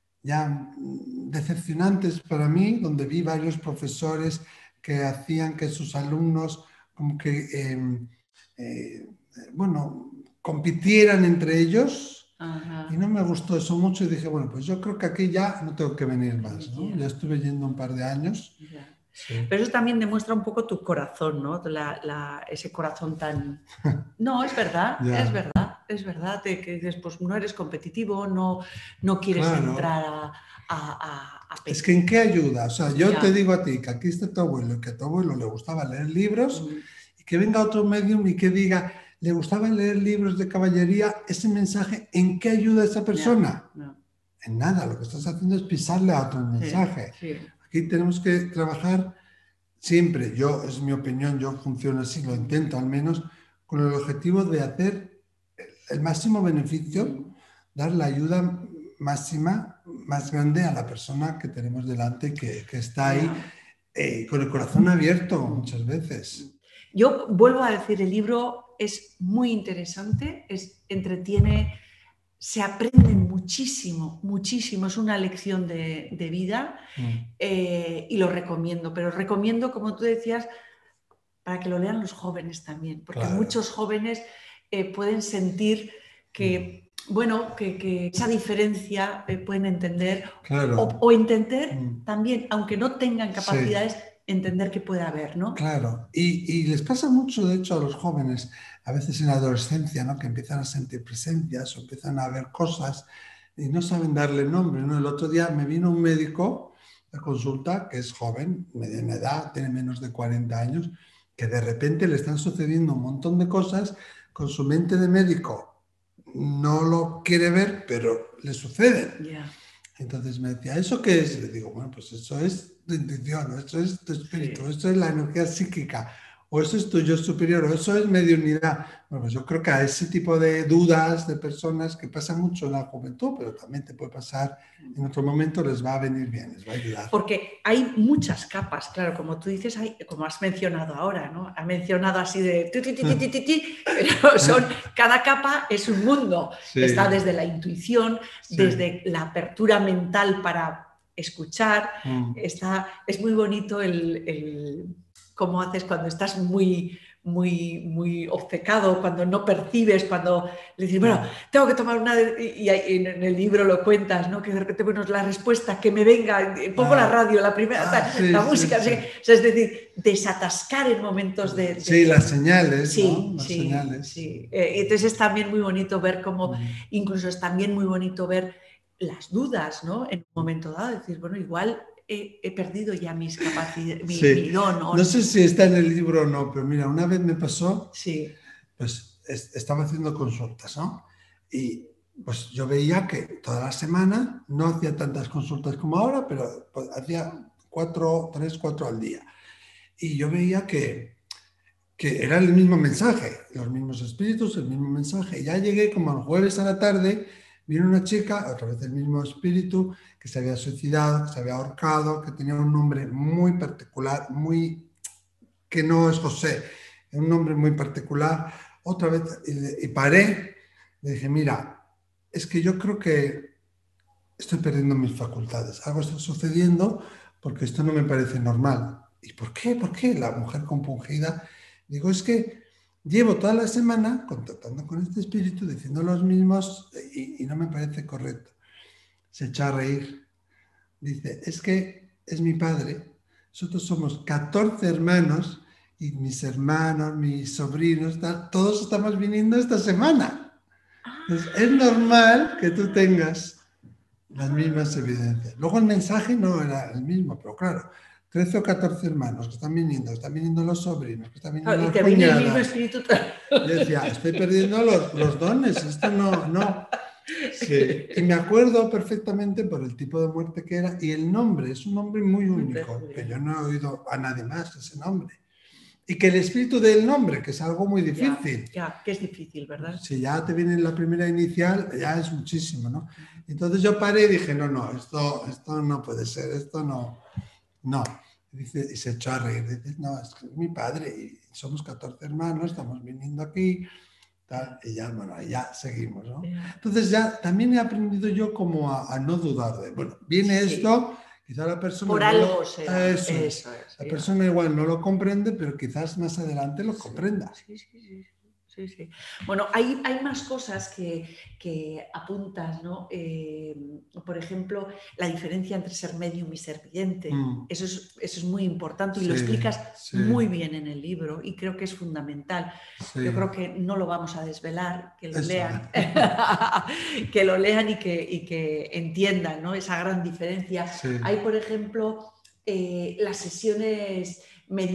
S2: ya decepcionantes para mí, donde vi varios profesores que hacían que sus alumnos como que, eh, eh, bueno, compitieran entre ellos. Ajá. Y no me gustó eso mucho y dije, bueno, pues yo creo que aquí ya no tengo que venir más, ¿no? Yeah. Ya estuve yendo un par de años.
S1: Yeah. Sí. Pero eso también demuestra un poco tu corazón, ¿no? La, la, ese corazón tan... No, es verdad, yeah. es verdad, es verdad, de que dices, pues no eres competitivo, no, no quieres claro. entrar a... a, a
S2: Es que ¿en qué ayuda? O sea, yo yeah. te digo a ti que aquí está tu abuelo y que a tu abuelo le gustaba leer libros mm. y que venga otro medium y que diga, le gustaba leer libros de caballería, ese mensaje, ¿en qué ayuda a esa persona? Yeah. No. En nada, lo que estás haciendo es pisarle a otro el mensaje. Sí, sí. Aquí tenemos que trabajar siempre, yo, es mi opinión, yo funciono así, lo intento al menos, con el objetivo de hacer el máximo beneficio, mm. dar la ayuda máxima, más grande a la persona que tenemos delante, que, que está ahí eh, con el corazón abierto muchas veces.
S1: Yo vuelvo a decir, el libro es muy interesante, es, entretiene, se aprende muchísimo, muchísimo, es una lección de, de vida mm. eh, y lo recomiendo, pero recomiendo, como tú decías, para que lo lean los jóvenes también, porque claro. muchos jóvenes eh, pueden sentir que... Mm. Bueno, que, que esa diferencia eh, pueden entender
S2: claro.
S1: o, o entender mm. también, aunque no tengan capacidades, sí. entender que puede haber, ¿no?
S2: Claro, y, y les pasa mucho, de hecho, a los jóvenes, a veces en la adolescencia, ¿no? Que empiezan a sentir presencias o empiezan a ver cosas y no saben darle nombre, ¿no? El otro día me vino un médico a consulta que es joven, mediana edad, tiene menos de cuarenta años, que de repente le están sucediendo un montón de cosas con su mente de médico. No lo quiere ver, pero le sucede.
S1: Yeah.
S2: Entonces me decía, ¿eso qué es? Le digo, bueno, pues eso es tu intuición, esto es tu espíritu, sí. esto es la energía psíquica, o eso es tu yo superior, o eso es mediunidad. Bueno, pues yo creo que a ese tipo de dudas de personas que pasa mucho en la juventud, pero también te puede pasar en otro momento, les va a venir bien, les va a ayudar.
S1: Porque hay muchas capas, claro, como tú dices, hay, como has mencionado ahora, ¿no? Has mencionado así de ti, ti, ti, ti, ti, ti, pero son, cada capa es un mundo. Sí. Está desde la intuición, sí. desde la apertura mental para escuchar, mm. está, es muy bonito el... el cómo haces cuando estás muy, muy, muy obcecado, cuando no percibes, cuando le dices, bueno, tengo que tomar una... Y, y en el libro lo cuentas, ¿no? Que de repente, bueno, la respuesta, que me venga, pongo ah, la radio, la primera, ah, sí, la música, sí, sí. O sea, es decir, desatascar en momentos de... de
S2: sí, las señales,
S1: sí,
S2: ¿no? Las
S1: sí,
S2: señales.
S1: Sí. Eh, entonces es también muy bonito ver cómo, mm. incluso es también muy bonito ver las dudas, ¿no? En un momento dado, decir, bueno, igual... He, he perdido ya mis capacidades, mi,
S2: sí.
S1: mi don. ¿O
S2: no sé si está en el libro o no, pero mira, una vez me pasó,
S1: sí.
S2: pues es, estaba haciendo consultas, ¿no? Y pues yo veía que toda la semana no hacía tantas consultas como ahora, pero pues, hacía cuatro, tres, cuatro al día. Y yo veía que, que era el mismo mensaje, los mismos espíritus, el mismo mensaje. Y ya llegué como el jueves a la tarde, vino una chica, otra vez el mismo espíritu, que se había suicidado, que se había ahorcado, que tenía un nombre muy particular, muy que no es José, un nombre muy particular. Otra vez, y, y paré, le dije, mira, es que yo creo que estoy perdiendo mis facultades, algo está sucediendo porque esto no me parece normal. ¿Y por qué? ¿Por qué? La mujer compungida, digo, es que llevo toda la semana contactando con este espíritu, diciendo los mismos y, y no me parece correcto. Se echó a reír. Dice, es que es mi padre, nosotros somos catorce hermanos y mis hermanos, mis sobrinos, todos estamos viniendo esta semana. Entonces, es normal que tú tengas las mismas evidencias. Luego el mensaje no era el mismo, pero claro, trece o catorce hermanos que están viniendo, que están viniendo los sobrinos, que están viniendo
S1: oh,
S2: las
S1: y te
S2: cuñadas.
S1: Viene el mismo espíritu.
S2: Yo decía, estoy perdiendo los, los dones, esto no, no. Sí. Y me acuerdo perfectamente por el tipo de muerte que era y el nombre, es un nombre muy único, que yo no he oído a nadie más ese nombre. Y que el espíritu del nombre, que es algo muy difícil.
S1: Ya, ya, que es difícil, ¿verdad?
S2: Si ya te viene la primera inicial, ya es muchísimo, ¿no? Entonces yo paré y dije, no, no, esto, esto no puede ser, esto no, no. Y, dice, y se echó a reír, dice, no, es que es mi padre y somos catorce hermanos, estamos viniendo aquí, tal, y ya, bueno, ya seguimos, ¿no? Entonces ya también he aprendido yo como a, a no dudar de, bueno, viene sí. esto... Quizá la persona
S1: por
S2: no
S1: algo
S2: lo,
S1: será.
S2: Eso,
S1: eso es.
S2: La persona igual no lo comprende, pero quizás más adelante lo comprenda.
S1: Sí, sí, sí. sí, sí. Bueno, hay, hay más cosas que, que apuntas, ¿no? Eh, por ejemplo, la diferencia entre ser medium y ser vidente. Mm. Eso, es, eso es muy importante y sí, lo explicas sí. muy bien en el libro y creo que es fundamental. Sí. Yo creo que no lo vamos a desvelar, que lo eso. lean, que lo lean y que, y que entiendan, ¿no? Esa gran diferencia. Sí. Hay, por ejemplo, eh, las sesiones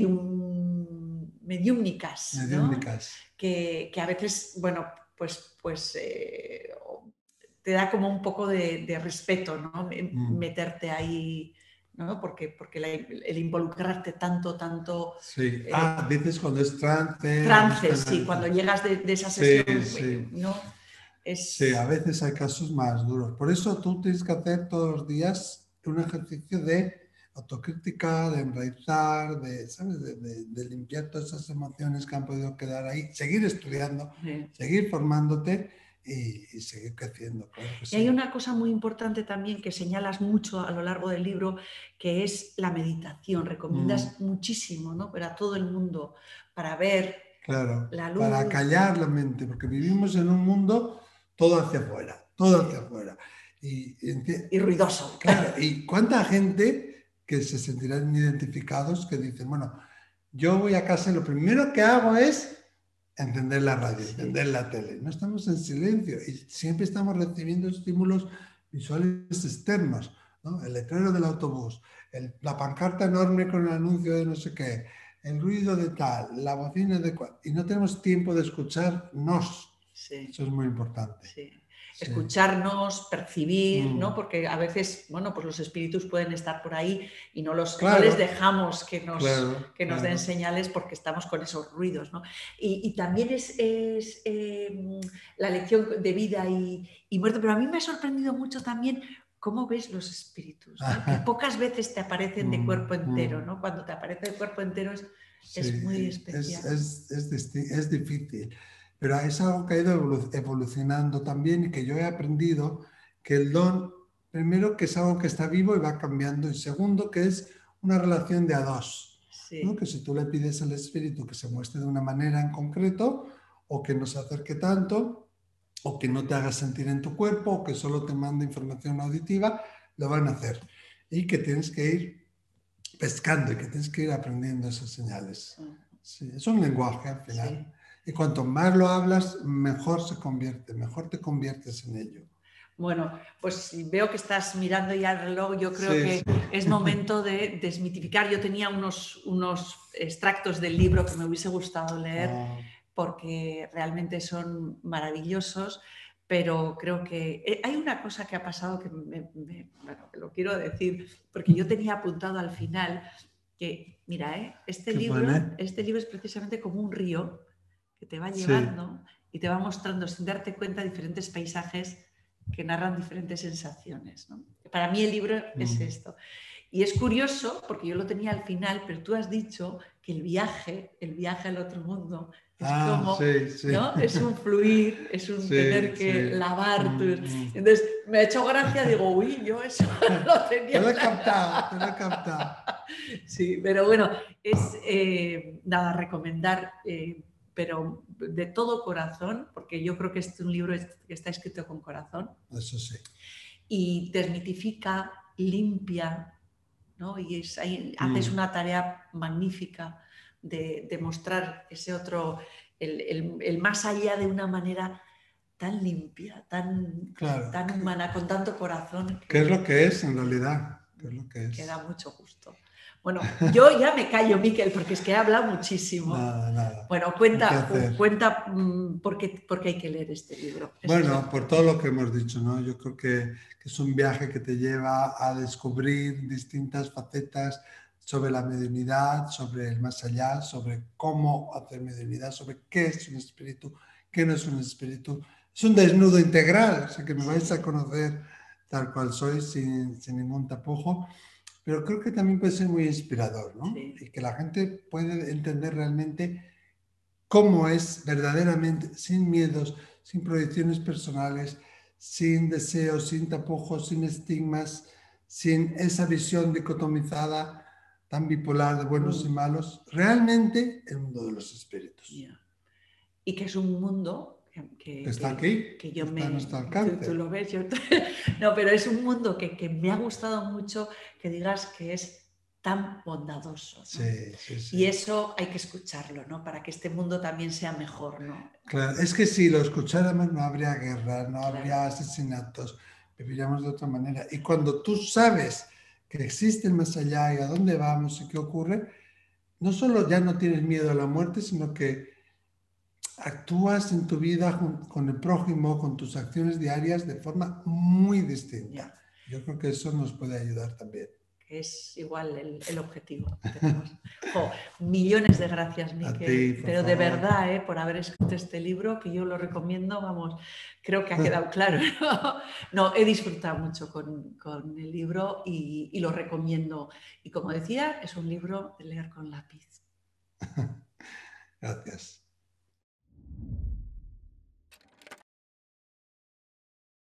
S1: medium, mediúmnicas,
S2: mediúmnicas.
S1: ¿no? Que, que a veces, bueno, pues, pues eh, te da como un poco de, de respeto, ¿no? Mm. Meterte ahí, ¿no? Porque, porque la, el involucrarte tanto, tanto...
S2: Sí. Eh, ah, dices cuando es trance.
S1: Trance, sí, cuando llegas de, de esa sesión,
S2: sí, sí.
S1: ¿no? Es...
S2: Sí, a veces hay casos más duros. Por eso tú tienes que hacer todos los días un ejercicio de autocrítica, de enraizar, de, ¿sabes? De, de, de limpiar todas esas emociones que han podido quedar ahí, seguir estudiando, sí. seguir formándote y, y seguir creciendo. Claro que
S1: y
S2: sí.
S1: hay una cosa muy importante también que señalas mucho a lo largo del libro, que es la meditación. Recomiendas mm. muchísimo, ¿no? Para todo el mundo, para ver
S2: claro,
S1: la luz.
S2: Para callar la mente, porque vivimos en un mundo todo hacia afuera, todo hacia afuera. Y, y,
S1: y ruidoso.
S2: Claro, y cuánta gente que se sentirán identificados, que dicen, bueno, yo voy a casa y lo primero que hago es encender la radio, sí. encender la tele. No estamos en silencio y siempre estamos recibiendo estímulos visuales externos, ¿no? El letrero del autobús, el, la pancarta enorme con el anuncio de no sé qué, el ruido de tal, la bocina de cual, y no tenemos tiempo de escucharnos. Sí. Eso es muy importante.
S1: Sí. Sí. Escucharnos, percibir, mm. ¿no? Porque a veces, bueno, pues los espíritus pueden estar por ahí y no, los, claro. no les dejamos que nos, claro, que nos claro. den señales porque estamos con esos ruidos, ¿no? Y, y también es, es eh, la lección de vida y, y muerte, pero a mí me ha sorprendido mucho también cómo ves los espíritus, ¿no? Que pocas veces te aparecen de cuerpo entero, ¿no? Cuando te aparece de cuerpo entero es, sí, es muy especial.
S2: Es, es, es, es difícil. Pero es algo que ha ido evolucionando también y que yo he aprendido que el don, primero, que es algo que está vivo y va cambiando, y segundo, que es una relación de a dos.
S1: sí.
S2: ¿no? Que si tú le pides al espíritu que se muestre de una manera en concreto, o que no se acerque tanto, o que no te haga sentir en tu cuerpo, o que solo te mande información auditiva, lo van a hacer. Y que tienes que ir pescando y que tienes que ir aprendiendo esas señales. Sí, es un lenguaje al final. Sí. Y cuanto más lo hablas, mejor se convierte, mejor te conviertes en ello.
S1: Bueno, pues veo que estás mirando ya el reloj, yo creo sí, que sí. es momento de desmitificar. Yo tenía unos, unos extractos del libro que me hubiese gustado leer oh. porque realmente son maravillosos, pero creo que hay una cosa que ha pasado que, me, me, bueno, que lo quiero decir, porque yo tenía apuntado al final que, mira, ¿eh? este, libro, este libro es precisamente como un río que te va llevando sí. y te va mostrando sin darte cuenta diferentes paisajes que narran diferentes sensaciones, ¿no? Para mí el libro mm. es esto. Y es curioso, porque yo lo tenía al final, pero tú has dicho que el viaje, el viaje al otro mundo, es ah, como, sí, sí. ¿no? Es un fluir, es un sí, tener que sí. lavar. Mm, tus... mm. Entonces, me ha hecho gracia, digo, uy, yo eso lo tenía.
S2: Te lo he captado, te lo he captado.
S1: Sí, pero bueno, es, eh, nada, recomendar... Eh, pero de todo corazón, porque yo creo que es un libro que está escrito con corazón.
S2: Eso sí.
S1: Y desmitifica, limpia, ¿no? Y es, ahí, mm. haces una tarea magnífica de, de mostrar ese otro, el, el, el más allá de una manera tan limpia, tan, claro. tan humana, con tanto corazón.
S2: Que, ¿Qué es lo que es en realidad? ¿Qué es lo que es?
S1: Que da mucho gusto. Bueno, yo ya me callo, Miquel, porque es que he hablado muchísimo.
S2: Nada, nada.
S1: Bueno, cuenta, cuenta um, por, qué, por qué hay que leer este libro.
S2: Eso bueno, es por todo lo que hemos dicho, ¿no? Yo creo que, que es un viaje que te lleva a descubrir distintas facetas sobre la mediunidad, sobre el más allá, sobre cómo hacer mediunidad, sobre qué es un espíritu, qué no es un espíritu. Es un desnudo integral, o sea que me vais a conocer tal cual soy, sin, sin ningún tapujo. Pero creo que también puede ser muy inspirador, ¿no? Sí. Y que la gente puede entender realmente cómo es verdaderamente, sin miedos, sin proyecciones personales, sin deseos, sin tapujos, sin estigmas, sin esa visión dicotomizada tan bipolar de buenos mm. y malos, realmente el mundo de los espíritus.
S1: Yeah. Y que es un mundo... Que,
S2: está
S1: que,
S2: aquí,
S1: que yo
S2: está
S1: me,
S2: a nuestro alcance.
S1: Tú, tú lo ves, yo, no, pero es un mundo que, que me ha gustado mucho que digas que es tan bondadoso, ¿no?
S2: Sí, sí, sí.
S1: Y eso hay que escucharlo, ¿no? Para que este mundo también sea mejor, ¿no?
S2: Claro, es que si lo escucháramos no habría guerra, no
S1: claro.
S2: habría asesinatos, viviríamos de otra manera. Y cuando tú sabes que existe el más allá y a dónde vamos y qué ocurre, no solo ya no tienes miedo a la muerte, sino que actúas en tu vida con el prójimo, con tus acciones diarias de forma muy distinta.
S1: Yeah.
S2: Yo creo que eso nos puede ayudar también.
S1: Es igual el, el objetivo que tenemos. Jo, millones de gracias, Miquel. Pero de verdad, ¿eh? Por haber escrito este libro, que yo lo recomiendo, vamos, creo que ha quedado claro, ¿no? No, he disfrutado mucho con, con el libro y, y lo recomiendo. Y como decía, es un libro de leer con lápiz.
S2: Gracias.